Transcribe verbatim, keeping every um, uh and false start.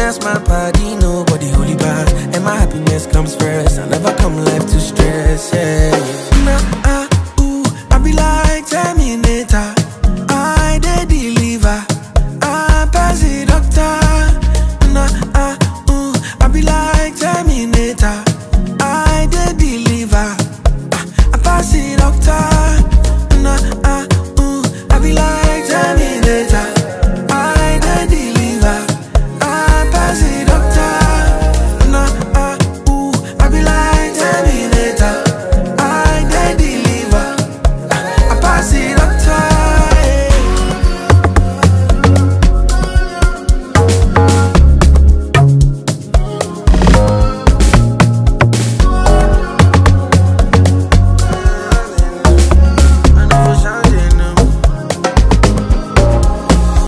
that's my body, nobody holy pass. And my happiness comes first, I never come left to stress, yeah.